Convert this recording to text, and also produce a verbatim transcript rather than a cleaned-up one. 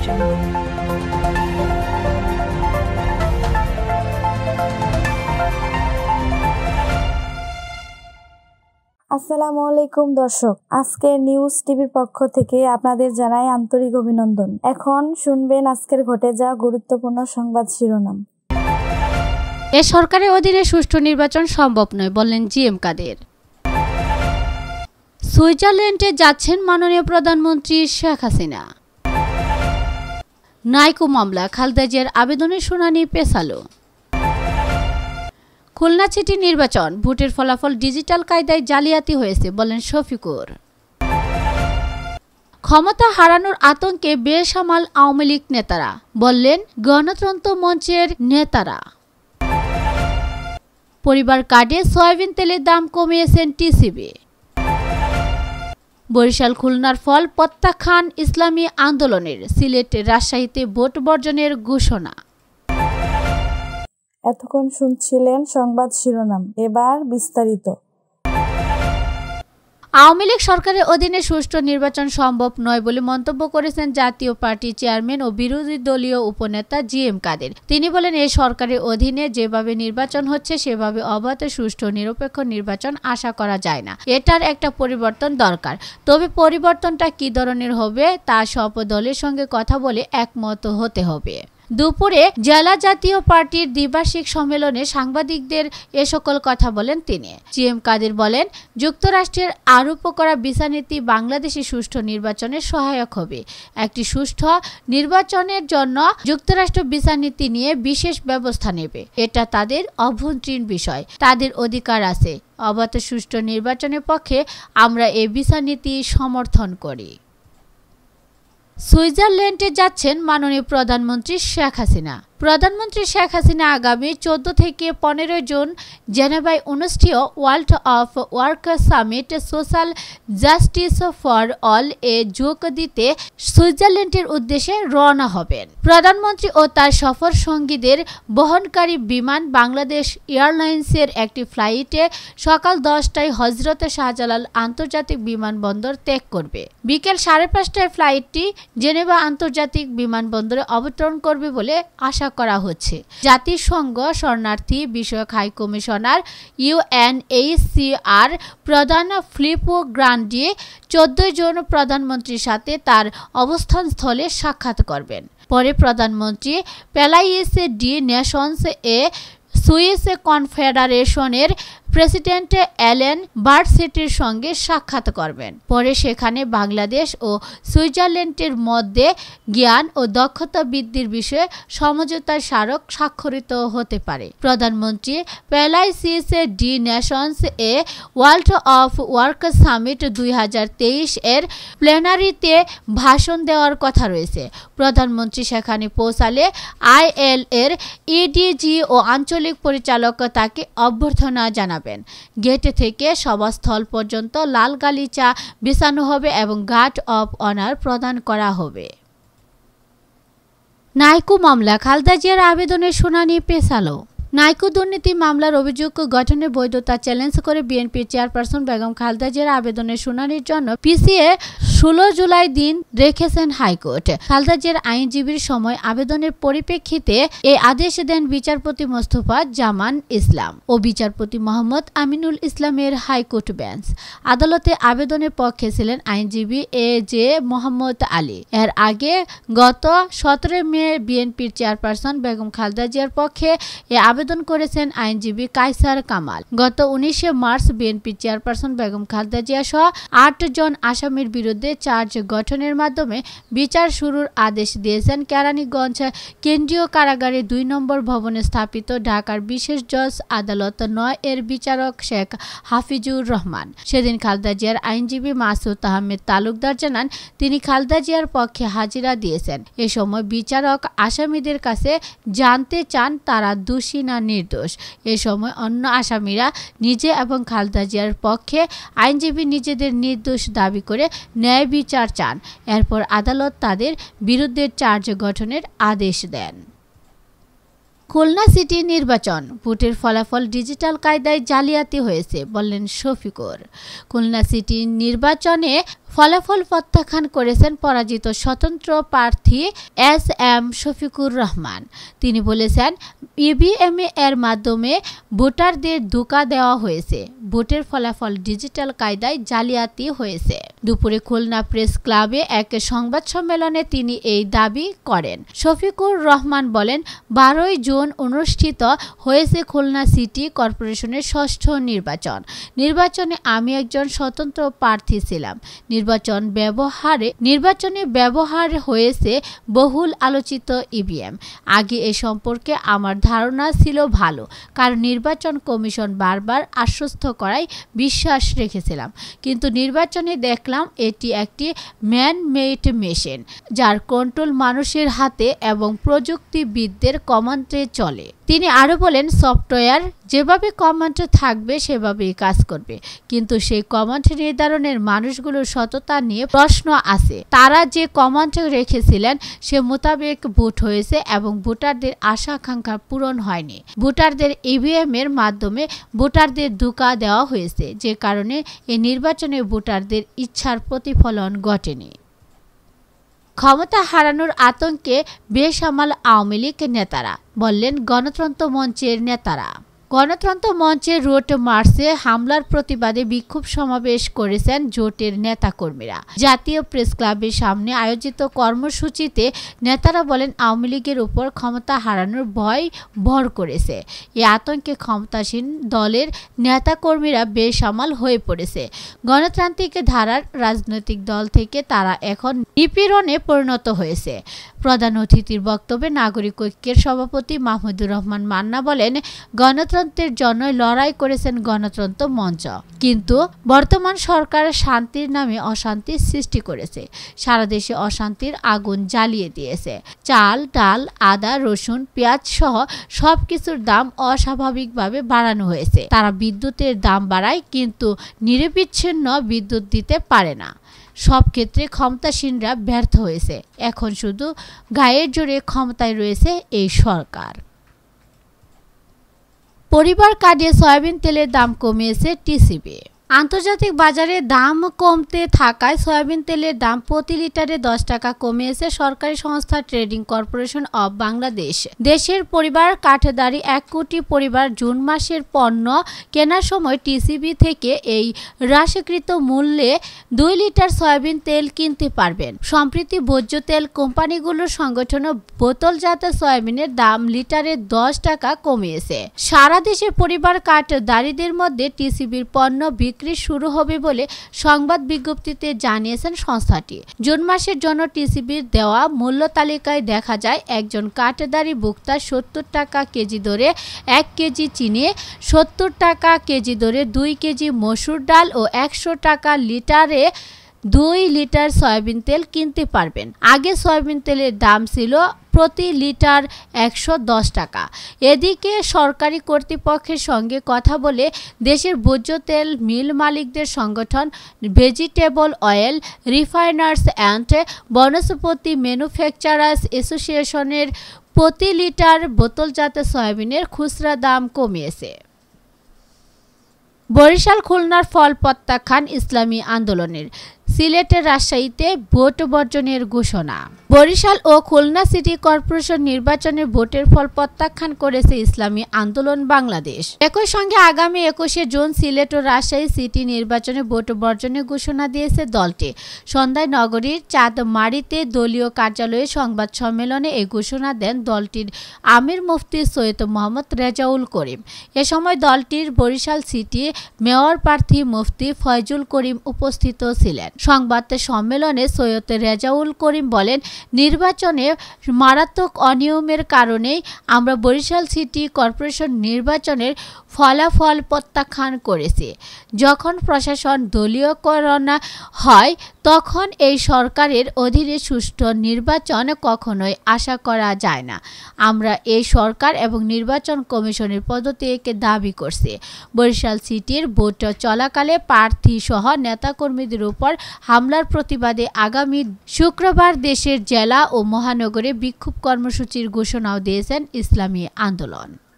আসসালামু আলাইকুম দর্শক, আজকে নিউজ টিভির পক্ষ থেকে আপনাদের জানাই আন্তরিক অভিনন্দন। এখন শুনবেন আজকের ঘটে যাওয়া গুরুত্বপূর্ণ সংবাদ শিরোনাম। এ সরকারের অধীনে সুষ্ঠু নির্বাচন সম্ভব নয় বললেন জি এম কাদের। সুইজারল্যান্ডে যাচ্ছেন মাননীয় প্রধানমন্ত্রী শেখ হাসিনা। নাইকো মামলা, খালেদা জিয়ার আবেদনের শুনানি পেছালো। খুলনা সিটি নির্বাচন, ভোটের ফলাফল ডিজিটাল কায়দায় জালিয়াতি হয়েছে বলেন শফিকুর। ক্ষমতা হারানোর আতঙ্কে বেসামাল আওয়ামী লীগ নেতারা বললেন গণতন্ত্র মঞ্চের নেতারা। পরিবার কার্ডে সয়াবিন তেলের দাম কমিয়েছেন টিসিবি। বরিশাল খুলনার ফল প্রত্যাখ্যান ইসলামী আন্দোলনের, সিলেট রাজশাহীতে ভোট বর্জনের ঘোষণা। এতক্ষণ শুনছিলেন সংবাদ শিরোনাম, এবার বিস্তারিত। আওয়ামী লীগ সরকারের অধীনে সুষ্ঠু নির্বাচন সম্ভব নয় বলে মন্তব্য করেছেন জাতীয় পার্টির চেয়ারম্যান ও বিরোধী দলীয় উপনেতা জি এম কাদের। তিনি বলেন, এই সরকারের অধীনে যেভাবে নির্বাচন হচ্ছে সেভাবে অবাধ, সুষ্ঠু, নিরপেক্ষ নির্বাচন আশা করা যায় না। এটার একটা পরিবর্তন দরকার। তবে পরিবর্তনটা কি ধরনের হবে তা সব দলের সঙ্গে কথা বলে একমত হতে হবে। দুপুরে জেলা জাতীয় পার্টির দ্বিবার্ষিক সম্মেলনে সাংবাদিকদের এ সকল কথা বলেন তিনি। জি এম কাদের বলেন, যুক্তরাষ্ট্রের আরোপ করা বিচারনীতি বাংলাদেশে সুষ্ঠু নির্বাচনের সহায়ক হবে। একটি সুষ্ঠু নির্বাচনের জন্য যুক্তরাষ্ট্র বিচারনীতি নিয়ে বিশেষ ব্যবস্থা নেবে। এটা তাদের অভ্যন্তরীণ বিষয়, তাদের অধিকার আছে। অবাধ সুষ্ঠু নির্বাচনের পক্ষে আমরা এই বিচারনীতি সমর্থন করি। সুইজারল্যান্ডে যাচ্ছেন মাননীয় প্রধানমন্ত্রী শেখ হাসিনা। প্রধানমন্ত্রী শেখ হাসিনা আগামী চোদ্দ থেকে পনেরো জুন জেনেভায় অনুষ্ঠিত world of work summit social justice for all এ যোগ দিতে সুইজারল্যান্ডের উদ্দেশ্যে রওনা হবেন। প্রধানমন্ত্রী ও তার সফর সঙ্গীদের বহনকারী বিমান বাংলাদেশ এয়ারলাইন্সের একটি ফ্লাইটে সকাল দশটায় হজরত শাহজালাল আন্তর্জাতিক বিমানবন্দর ত্যাগ করবে। বিকেল সাড়ে পাঁচটায় ফ্লাইটটি জেনেভা আন্তর্জাতিক বিমানবন্দরে অবতরণ করবে বলে আশা করা হচ্ছে। জাতিসংঘ শরণার্থী বিষয়ক high commissioner U N H C R প্রধান ফিলিপো গ্রান্ডি চোদ্দই জুন প্রধানমন্ত্রীর সাথে তার অবস্থানস্থলে সাক্ষাৎ করবেন। পরে প্রধানমন্ত্রী প্যালাইস ডি নেশনস এ সুইস কনফেডারেশনের প্রেসিডেন্ট অ্যালেন বার্টসেটের সঙ্গে সাক্ষাৎ করবেন। পরে সেখানে বাংলাদেশ ও সুইজারল্যান্ডের মধ্যে জ্ঞান ও দক্ষতা বৃদ্ধির বিষয়ে সমঝোতার স্মারক স্বাক্ষরিত হতে পারে। প্রধানমন্ত্রী প্যালাইসিস ডি নেশনস এ ওয়ার্ল্ড অফ ওয়ার্ক সামিট দুই হাজার তেইশ এর প্লেনারিতে ভাষণ দেওয়ার কথা রয়েছে। প্রধানমন্ত্রী সেখানে পৌঁছালে আই এল এর ইডিজি ও আঞ্চলিক পরিচালক তাকে অভ্যর্থনা জানাবেন। গেট থেকে সভাস্থল পর্যন্ত লাল গালিচা বিছানো হবে এবং গার্ড অব অনার প্রদান করা হবে। নাইকো মামলা, খালেদা জিয়ার আবেদনের শুনানি পেছালো। নাইকো দুর্নীতি মামলার অভিযোগ গঠনের বৈধতা চ্যালেঞ্জ করে বিএনপির চেয়ারপারসন বেগম খালেদা জিয়ার আবেদনের শুনানির জন্য পিছিয়ে ষোলো জুলাই দিন রেখেছেন হাইকোর্ট। খালেদা জিয়ার আইনজীবীর সময় আবেদনের পরিপ্রেক্ষিতে এই আদেশ দেন বিচারপতি মোস্তফা জামান ইসলাম ও বিচারপতি মোহাম্মদ আমিনুল ইসলামের হাইকোর্ট বেঞ্চ। আদালতে আবেদনের পক্ষে ছিলেন আইনজীবী এ জে মোহাম্মদ আলী। এর আগে গত সতেরো মে বিএনপির চেয়ারপারসন বেগম খালেদা জিয়ার পক্ষে এ আবেদন করেছেন আইনজীবী কায়সার কামাল। গত উনিশে মার্চ বিএনপি চেয়ারপারসন বেগম খালেদা জিয়া সহ আট জন আসামির বিরুদ্ধে চার্জ গঠনের মাধ্যমে বিচার শুরুর আদেশ দিয়েছেন কেরানীগঞ্জ কেন্দ্রীয় কারাগারে দুই নম্বর ভবনে স্থাপিত ঢাকার বিশেষ জজ আদালত নয় এর বিচারক শেখ হাফিজুর রহমান। সেদিন খালেদা জিয়ার আইনজীবী মাসুদ আহমেদ তালুকদার জানান, তিনি খালেদা জিয়ার পক্ষে হাজিরা দিয়েছেন। এ সময় বিচারক আসামিদের কাছে জানতে চান তারা দোষী না নির্দোষ। এ সময় অন্য আসামিরা নিজে এবং খালেদা জিয়ার পক্ষে আইনজীবী নিজেদের নির্দোষ দাবি করে ন্যায় বিচার চান। এরপর আদালত তাদের বিরুদ্ধে চার্জ গঠনের আদেশ দেন। খুলনা সিটি নির্বাচন, ভোটের ফলাফল ডিজিটাল কায়দায় জালিয়াতি হয়েছে বললেন শফিকুর। খুলনা সিটি নির্বাচনে ফলাফল প্রত্যাখ্যান করেছেন পরাজিত স্বতন্ত্র প্রার্থী এস এম শফিকুর রহমান। তিনি বলেছেন, ইভিএম এর মাধ্যমে ভোটারদের ধোঁকা দেওয়া হয়েছে, ভোটের ফলাফল ডিজিটাল কায়দায় জালিয়াতি হয়েছে। দুপুরে খুলনা প্রেস ক্লাবে এক সংবাদ সম্মেলনে তিনি এই দাবি করেন। শফিকুর রহমান বলেন, বারোই জুন অনুষ্ঠিত হয়েছে খুলনা সিটি কর্পোরেশনের ষষ্ঠ নির্বাচন। নির্বাচনে আমি একজন স্বতন্ত্র প্রার্থী ছিলাম। নির্বাচন ব্যবহারে নির্বাচনে ব্যবহার হয়েছে বহুল আলোচিত ইভিএম। আগে এ সম্পর্কে আমার ধারণা ছিল ভালো, কারণ নির্বাচন কমিশন বারবার আশ্বস্ত করায় বিশ্বাস রেখেছিলাম। কিন্তু নির্বাচনে দেখলাম এটি একটি ম্যান মেড মেশিন, যার কন্ট্রোল মানুষের হাতে এবং প্রযুক্তিবিদদের কমান্ডে চলে। তিনি আরও বলেন, সফটওয়্যার যেভাবে কমান্ডে থাকবে সেভাবেই কাজ করবে, কিন্তু সেই কমান্ড নির্ধারণের মানুষগুলোর সততা নিয়ে প্রশ্ন আছে। তারা যে কমান্ড রেখেছিলেন সে মোতাবেক ভোট হয়েছে এবং ভোটারদের আশা আকাঙ্ক্ষা পূরণ হয়নি। ভোটারদের ইভিএম এর মাধ্যমে ভোটারদের ধোঁকা দেওয়া হয়েছে, যে কারণে এই নির্বাচনে ভোটারদের ইচ্ছার প্রতিফলন ঘটেনি। ক্ষমতা হারানোর আতঙ্কে বেসামাল আওয়ামী লীগ নেতারা, বললেন গণতন্ত্র মঞ্চের নেতারা। গণতন্ত্র মঞ্চের রোড মার্চে হামলার প্রতিবাদে বিক্ষোভ সমাবেশ করেছেন জোটের নেতাকর্মীরা। জাতীয় প্রেস ক্লাবের সামনে আয়োজিত কর্মসূচিতে নেতারা বলেন, আওয়ামী লীগের উপর ক্ষমতা হারানোর ভয় ভর করেছে। এই আতঙ্কে ক্ষমতাসীন দলের নেতাকর্মীরা বেসামাল হয়ে পড়েছে। গণতান্ত্রিক ধারার রাজনৈতিক দল থেকে তারা এখন নিপীড়নে পরিণত হয়েছে। প্রধান অতিথির বক্তব্যে নাগরিক ঐক্যের সভাপতি মাহমুদুর রহমান মান্না বলেন, গণতন্ত্রের জন্য লড়াই করেছেন গণতন্ত্র মঞ্চ, কিন্তু বর্তমান সরকার শান্তির নামে অশান্তির সৃষ্টি করেছে। সারা দেশে অশান্তির আগুন জ্বালিয়ে দিয়েছে। চাল, ডাল, আদা, রসুন, পেঁয়াজ সহ সবকিছুর দাম অস্বাভাবিকভাবে বাড়ানো হয়েছে। তারা বিদ্যুতের দাম বাড়ায়, কিন্তু নিরবিচ্ছিন্ন বিদ্যুৎ দিতে পারে না। সব ক্ষেত্রে ক্ষমতাসীনরা ব্যর্থ হয়েছে। এখন শুধু গায়ের জোরে ক্ষমতায় রয়েছে এই সরকার। পরিবার কাটিয়ে সয়াবিন তেলের দাম কমিয়েছে টিসিবি। আন্তর্জাতিক বাজারে দাম কমতে থাকায় সয়াবিন তেলের দাম প্রতি লিটারে দশ টাকা কমিয়েছে সরকারি সংস্থা ট্রেডিং কর্পোরেশন অব বাংলাদেশ। দেশের পরিবার কাঠেদারি এক কোটি পরিবার জুন মাসের পণ্য কেনার সময় টিসিবি থেকে এই হ্রাসকৃত মূল্যে দুই লিটার সয়াবিন তেল কিনতে পারবেন। সম্প্রতি ভোজ্য তেল কোম্পানিগুলোর সংগঠন বোতলজাত সয়াবিনের দাম লিটারে দশ টাকা কমিয়েছে। সারা দেশে পরিবার কাঠদারিদের মধ্যে টিসিবির পণ্য বিক্রি শুরু হবে বলে সংবাদ বিজ্ঞপ্তিতে জানিয়েছেন সংস্থাটি। জুন মাসের জন্য টিসিবির দেওয়া মূল্য তালিকায় দেখা যায়, একজন কাঠেদারি ভোক্তা সত্তর টাকা কেজি দরে এক কেজি চিনি, সত্তর টাকা কেজি দরে দুই কেজি মসুর ডাল ও একশো টাকা লিটারে দুই লিটার সয়াবিন তেল কিনতে পারবেন। আগে সয়াবিন তেলের দাম ছিল প্রতি লিটার একশো দশ টাকা। এদিকে সরকারি কর্তৃপক্ষের সঙ্গে কথা বলে দেশের ভোজ্য তেল মিল মালিকদের সংগঠন vegetable oil refiners and Vanaspati manufacturers অ্যাসোসিয়েশনের প্রতি লিটার বোতলজাত সয়াবিনের খুচরা দাম কমিয়েছে। বরিশাল খুলনার ফল প্রত্যাখ্যান ইসলামী আন্দোলনের। সিলেটের রাজশাহীতে ভোট বর্জনের ঘোষণা। বরিশাল ও খুলনা সিটি কর্পোরেশন নির্বাচনে ভোটের ফল প্রত্যাখ্যান করেছে ইসলামী আন্দোলন বাংলাদেশ। একই সঙ্গে আগামী একুশে জুন সিলেট ও রাজশাহী সিটি নির্বাচনে ভোট বর্জনের ঘোষণা দিয়েছে দলটি। সন্ধ্যায় নগরীর চাঁদমারীতে দলীয় কার্যালয়ে সংবাদ সম্মেলনে এই ঘোষণা দেন দলটির আমির মুফতি সৈয়দ মোহাম্মদ রেজাউল করিম। এ সময় দলটির বরিশাল সিটি মেয়র প্রার্থী মুফতি ফয়জুল করিম উপস্থিত ছিলেন। সংবাদ সম্মেলনে সৈয়দ রেজাউল করিম বলেন, নির্বাচনে মারাত্মক অনিয়মের কারণেই আমরা বরিশাল সিটি কর্পোরেশন নির্বাচনের ফলাফল প্রত্যাখ্যান করেছি। যখন প্রশাসন দলীয়করণ হয় তখন এই সরকারের অধীনে সুষ্ঠু নির্বাচন কখনোই আশা করা যায় না। আমরা এই সরকার এবং নির্বাচন কমিশনের পদত্যাগকে দাবি করছি। বরিশাল সিটির ভোট চলাকালে প্রার্থী সহ নেতাকর্মীদের উপর হামলার প্রতিবাদে আগামী শুক্রবার দেশের জেলা ও মহানগরে বিক্ষোভ কর্মসূচির ঘোষণাও দিয়েছেন ইসলামী আন্দোলন।